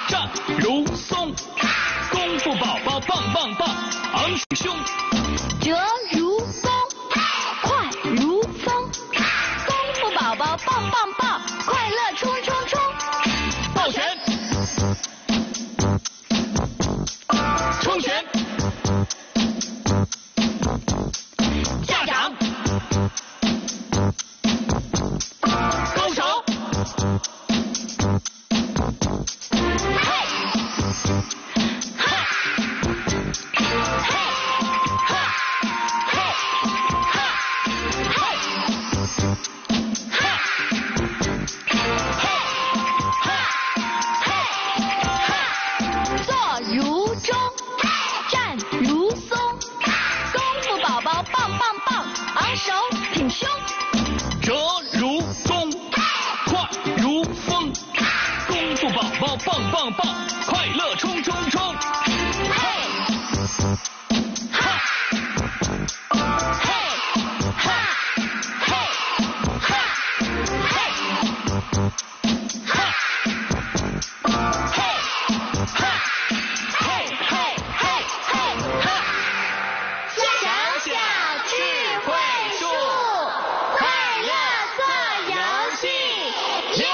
站如松，功夫宝宝棒棒棒，昂起胸， 折如松，快如风，功夫宝宝棒棒棒，快乐冲冲冲， 抱拳，冲拳，下掌，勾手，嘿，哈，嘿，哈，嘿，哈，嘿，哈， 坐如钟，站如松，功夫宝宝棒棒棒，昂首挺胸， 折如弓，快如风，功夫宝宝棒棒棒，快乐冲冲冲，嘿，哈，嘿，哈，嘿，哈，嘿，哈，嘿，哈，嘿嘿嘿嘿哈！ 小小智慧树，快乐做游戏，耶！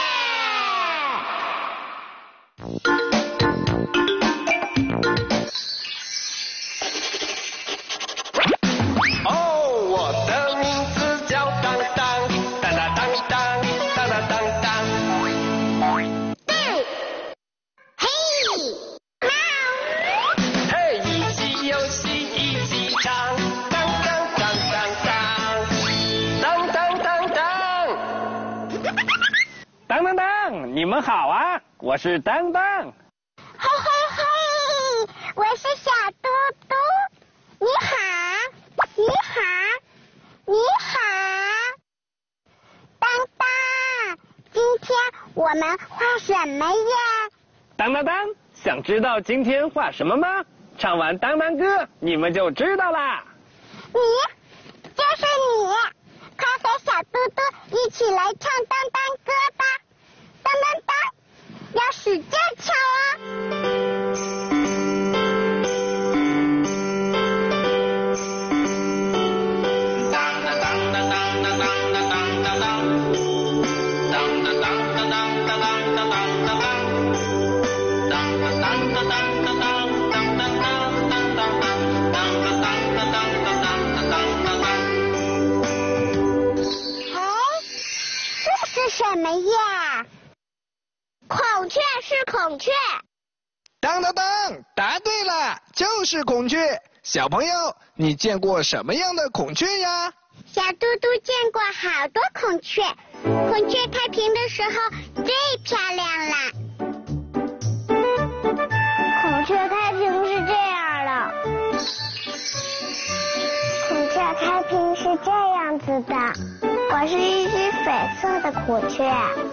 哦，我的名字叫当当，当当当当，当当当当。嘿，一起游戏一起唱，当当当当当，当当当当。 当当当，你们好啊，我是当当。 嘿嘿嘿，我是小嘟嘟，你好，你好，你好。当当，今天我们画什么呀？ 当当当，想知道今天画什么吗？唱完当当歌，你们就知道啦。 你，就是你，快和小嘟嘟一起来唱当当歌吧！当当当，要使劲唱哦。什么呀？孔雀是孔雀。 当当当，答对了，就是孔雀。小朋友，你见过什么样的孔雀呀？ 小嘟嘟见过好多孔雀，孔雀开屏的时候最漂亮啦。孔雀开屏是这样的，孔雀开屏是这样子的。我是一只绯色的孔雀，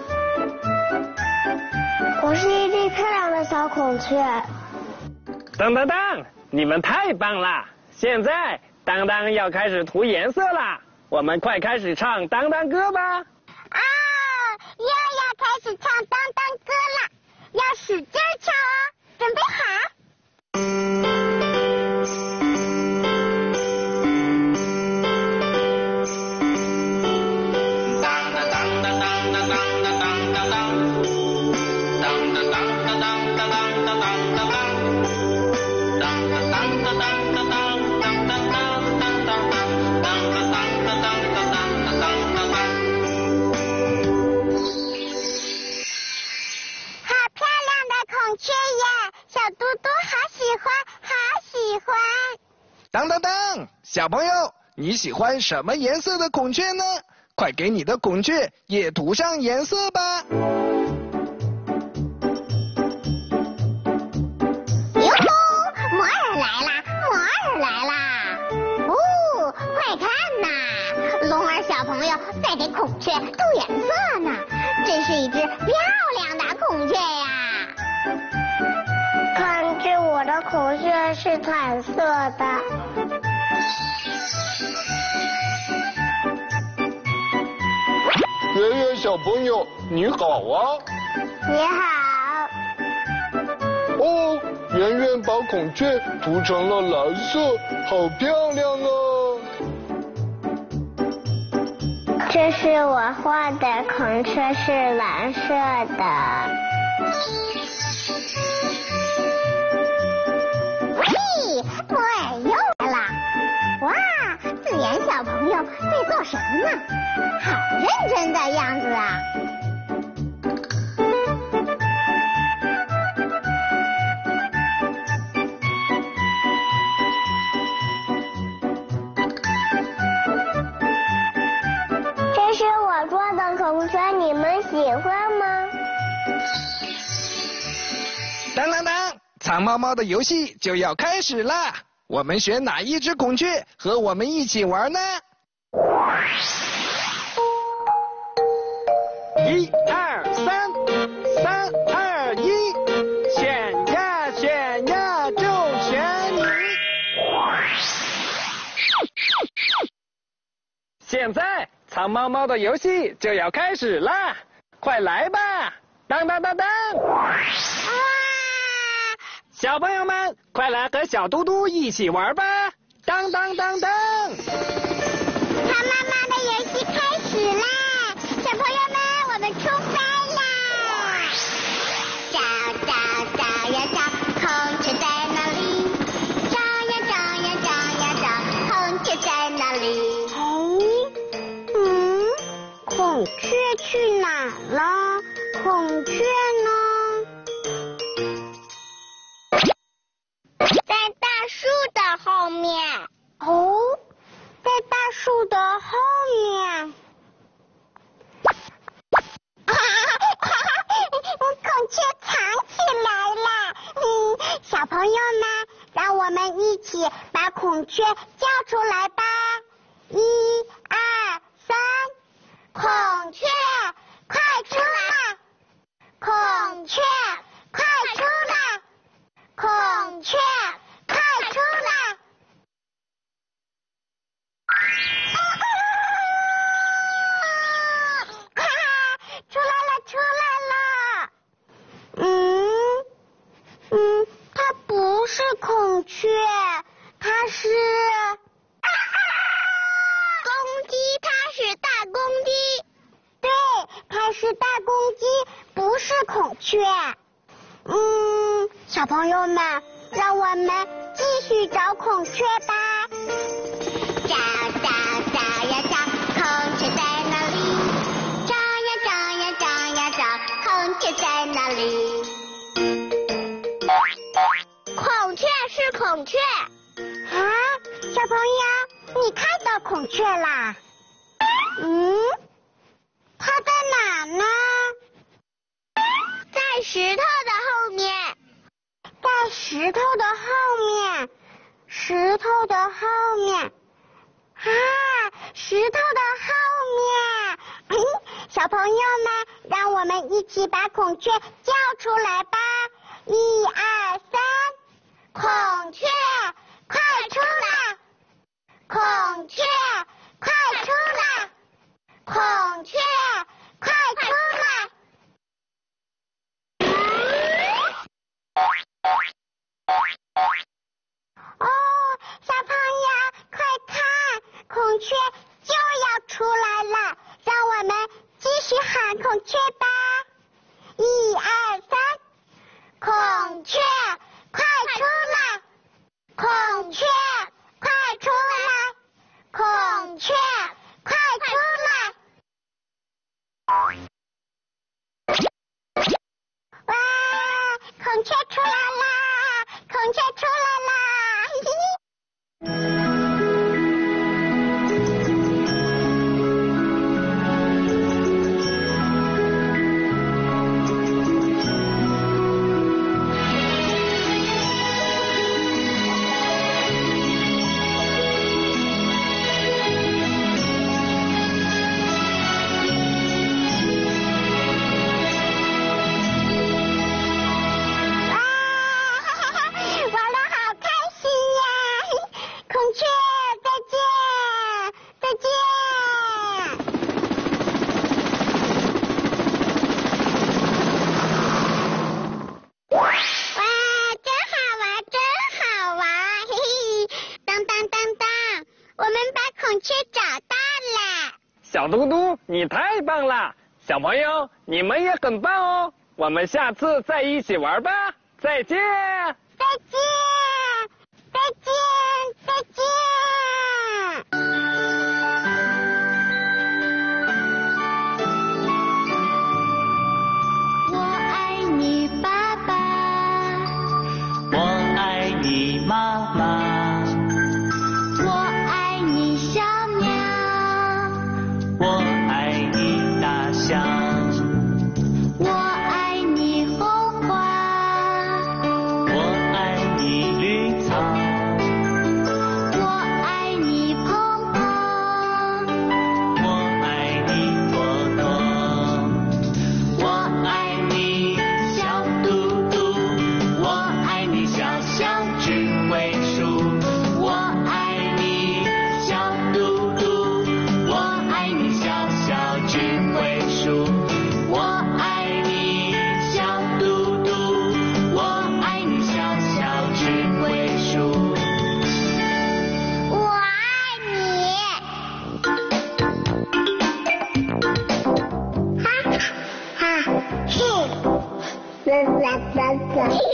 我是一只漂亮的小孔雀。 当当当，你们太棒了！现在当当要开始涂颜色啦，我们快开始唱当当歌吧。 啊，又要开始唱当当歌了，要使劲唱哦，准备好。 当当当，小朋友，你喜欢什么颜色的孔雀呢？快给你的孔雀也涂上颜色吧。 哟吼，摩尔来啦，摩尔来啦！哦，快看呐，龙儿小朋友在给孔雀涂颜色呢，真是一只漂亮的孔雀呀！看，这我的孔雀是彩色的。 圆圆小朋友，你好啊！ 你好。 圆圆把孔雀涂成了蓝色，好漂亮哦！ 这是我画的孔雀，是蓝色的。嘿，摩尔又来了！哇，自然小朋友在做什么呢？好认真的样子啊！这是我做的孔雀，你们喜欢吗？ 当当当！藏猫猫的游戏就要开始啦！我们选哪一只孔雀和我们一起玩呢 ？1、2、3，3、2、1，选呀选呀，就选你！现在藏猫猫的游戏就要开始啦，快来吧！当当当当！小朋友们，快来和小嘟嘟一起玩吧！当当当当！ 藏妈妈的游戏开始啦！小朋友们，我们出发啦！找找找呀找，孔雀在哪里？找呀找呀找呀找，孔雀在哪里？孔雀去哪了？孔雀呢？在大树的后面。哦，在大树的后面。孔雀藏起来了。小朋友们，让我们一起把孔雀叫出来吧。1、2、3，孔雀，快出来！孔雀，快出来！孔雀，快出来！出来了，出来了！它不是孔雀，它是公鸡，它是大公鸡。对，它是大公鸡，不是孔雀。小朋友们，让我们继续找孔雀吧。找找找呀找，孔雀在哪里？找呀找呀找呀找，孔雀在哪里？孔雀是孔雀。啊，小朋友，你看到孔雀啦？它在哪呢？在石头的后面。在石头的后面，石头的后面。啊，石头的后面。小朋友们，让我们一起把孔雀叫出来吧。1、2、3，孔雀，快出来！孔雀，快出来！孔雀，快出来！哦，小朋友，快看，孔雀就要出来了，让我们继续喊孔雀吧。1、2、3，孔雀，快出来！孔雀，快出来！孔雀，快出来！哇，孔雀出来啦！孔雀出来啦！玩得好小嘟嘟，你太棒了！小朋友，你们也很棒哦。我们下次再一起玩吧，再见。 再见，再见，再见。 我爱你，爸爸。 我爱你，妈妈。 我爱你，小鸟。 我爱你，大象。 我爱你，红花。 我爱你，绿草。 我爱你，鹏鹏。 我爱你，朵朵。我爱你，小嘟嘟。我爱你，小小智慧树。我爱你，小嘟嘟。我爱你，小小智慧树。我爱你，小嘟嘟。我爱你，小小智慧树。 我爱你。哈哈嘿，啦啦啦啦。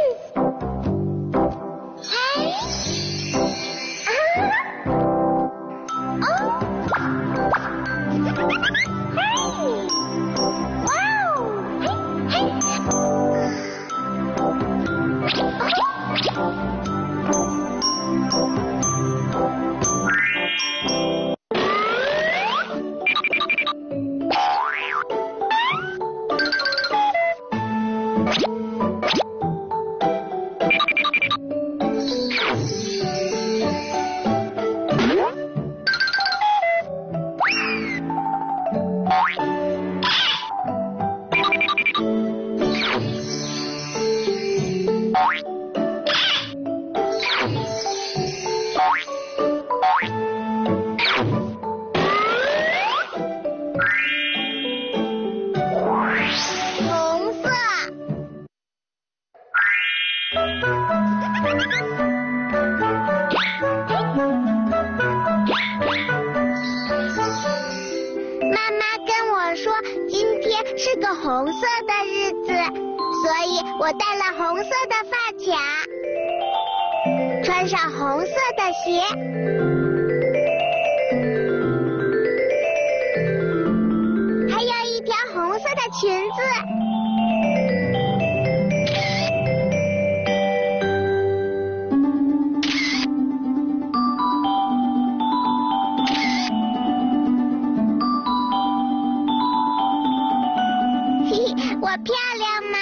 红色。妈妈跟我说，今天是个红色的日子，所以我戴了红色的发卡，穿上红色的鞋，还有一条红色的裙子。嘿嘿，我漂亮吗？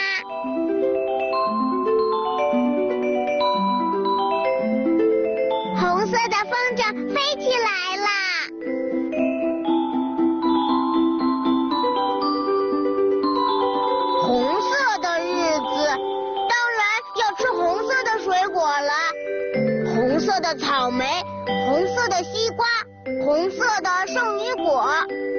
红色的风筝飞起来啦！红色的日子，当然要吃红色的水果了。红色的草莓，红色的西瓜，红色的圣女果。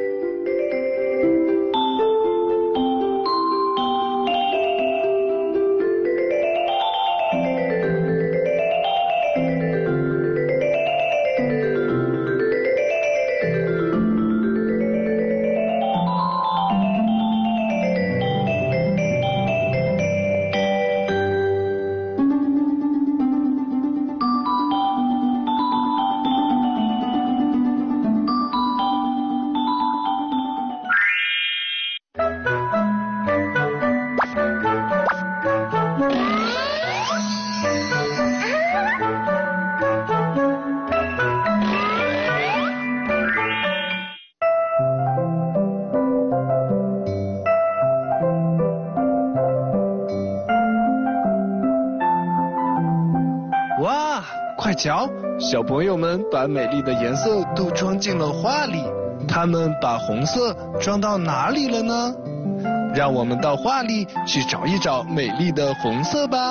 哇，快瞧，小朋友们把美丽的颜色都装进了画里。他们把红色装到哪里了呢？让我们到画里去找一找美丽的红色吧。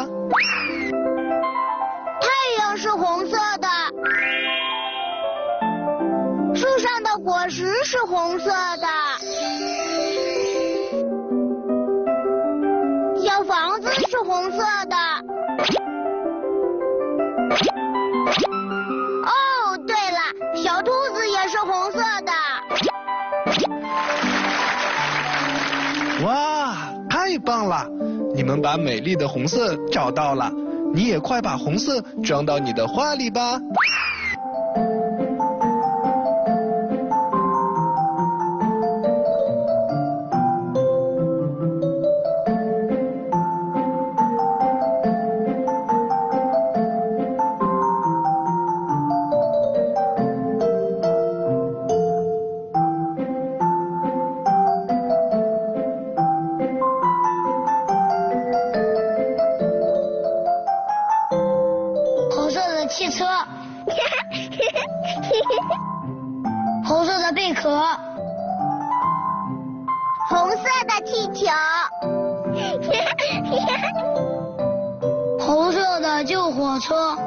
太阳是红色的，树上的果实是红色的，小房子是红色的。哦，对了，小兔子也是红色的。 棒了！你们把美丽的红色找到了，你也快把红色装到你的画里吧。 汽车，红色的贝壳， 红色的气球， 红色的旧火车。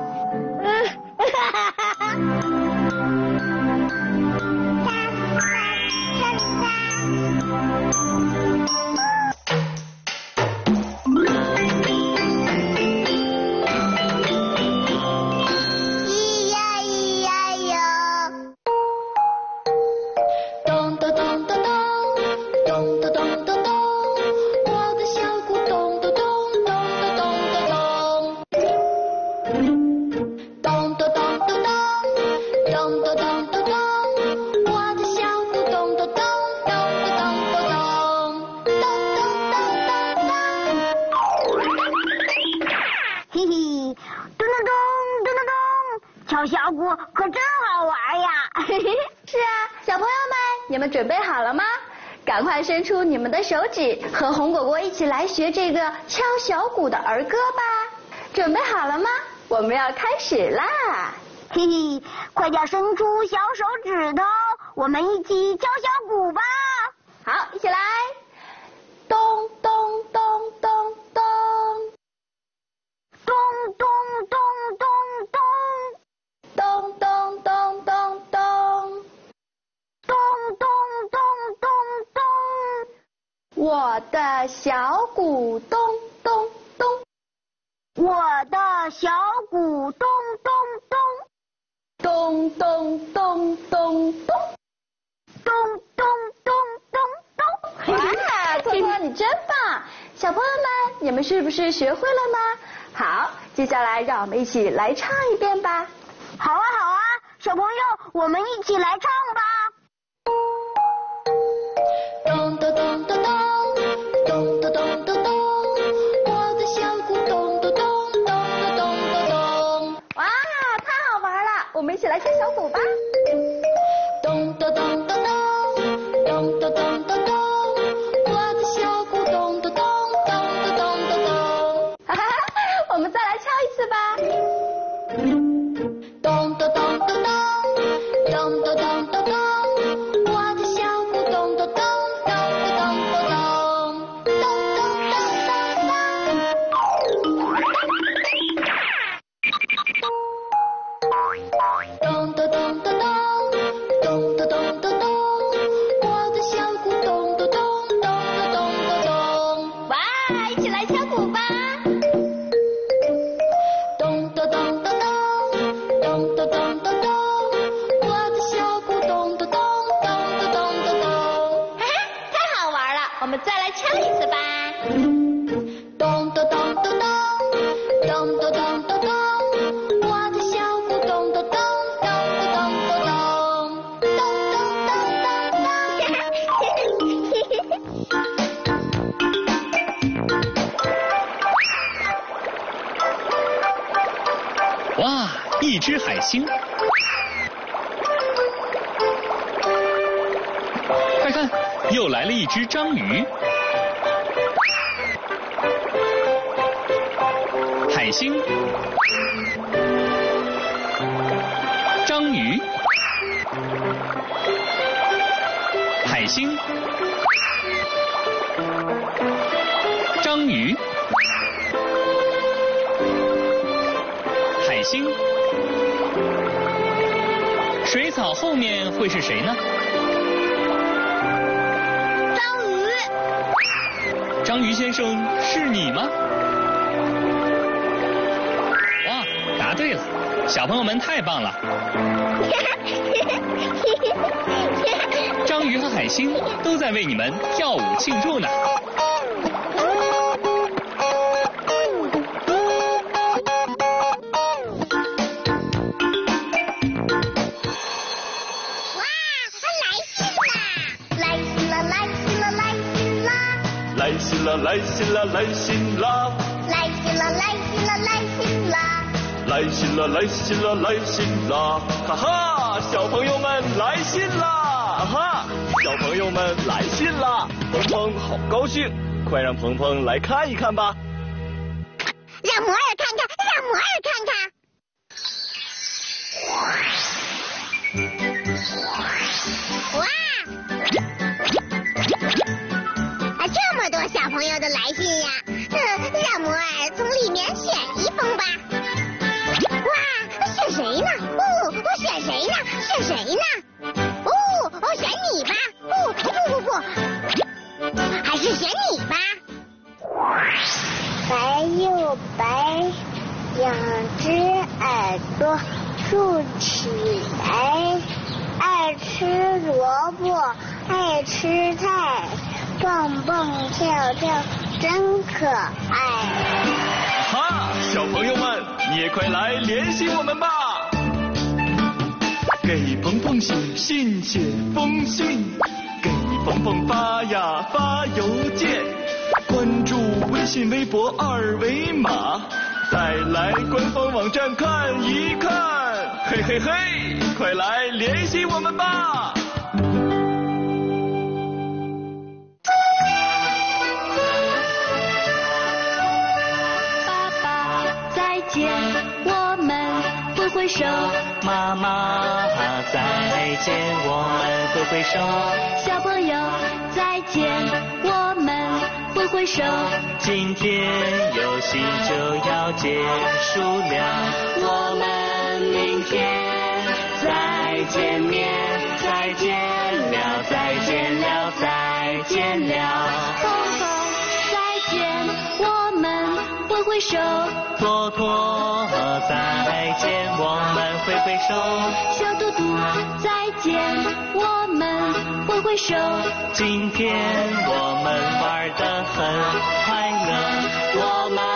敲小鼓可真好玩呀！ 是啊，小朋友们，你们准备好了吗？赶快伸出你们的手指，和红果果一起来学这个敲小鼓的儿歌吧。准备好了吗？我们要开始啦！ 嘿嘿，快点伸出小手指头，我们一起敲小鼓吧！ 好，一起来，咚咚咚咚咚， 咚咚咚咚咚。 咚咚咚咚咚， 咚咚咚咚咚， 我的小鼓咚咚咚， 我的小鼓咚咚咚， 咚咚咚咚咚， 咚咚咚咚咚。 哇，托托你真棒！小朋友们，你们是不是学会了吗？好，接下来让我们一起来唱一遍吧。 好啊好啊，小朋友，我们一起来唱吧。 咚咚咚咚咚，咚咚咚咚咚，我的小鼓咚咚咚咚咚咚咚咚。 哇，太好玩了！我们一起来敲小鼓吧。 咚咚咚咚咚，咚咚咚咚咚，我的小鼓咚咚咚咚咚咚咚咚。 哈哈，我们再来敲一次吧。 咚咚咚咚咚，咚咚咚咚咚，我的小鼓咚咚咚咚咚咚咚咚，咚咚咚咚咚，咚咚咚咚咚，咚咚咚咚咚，我的小鼓咚咚咚咚咚咚咚。 哇，一起来敲鼓吧。 咚咚咚咚咚。咚咚咚咚咚，我的小鼓咚咚咚咚咚咚咚咚。 哈哈，太好玩了！我们再来敲一次吧。 咚咚咚咚咚，咚咚咚咚咚，我的小鼓咚咚咚咚咚咚咚咚，咚咚咚咚。哇，一只海星！快看，又来了一只章鱼。海星，章鱼，海星，章鱼，海星。水草后面会是谁呢？ 章鱼。 章鱼先生，是你吗？哇，答对了！小朋友们太棒了！章鱼和海星都在为你们跳舞庆祝呢。 来信了，来信了， 来信了，来信了，来信了， 来信了，来信了，来信了，哈哈，小朋友们来信了，啊哈，小朋友们来信了，鹏鹏好高兴，快让鹏鹏来看一看吧。 让摩尔看看，让摩尔看看。哇！这么多小朋友的来信呀，让摩尔从里面选一封吧。哇，选谁呢？哦，我选谁呢？选谁呢？哦，我选你吧。哦，不，还是选你吧。白又白，两只耳朵竖起来，爱吃萝卜，爱吃菜，蹦蹦跳跳真可爱。 哈，小朋友们也快来联系我们吧！给鹏鹏写信，写封信，给鹏鹏发呀发邮件，关注微信微博二维码，再来官方网站看一看，嘿嘿嘿，快来联系我们吧！ 爸爸再见，我们挥挥手。 妈妈再见，我们挥挥手。 小朋友再见，我们挥挥手。 今天游戏就要结束了，我们明天再见面，再见了，再见了，再见了。 鹏鹏再见，我们挥挥手。 托托再见，我们挥挥手。 小嘟嘟再见，我们挥挥手。 今天我们玩得很快乐，我们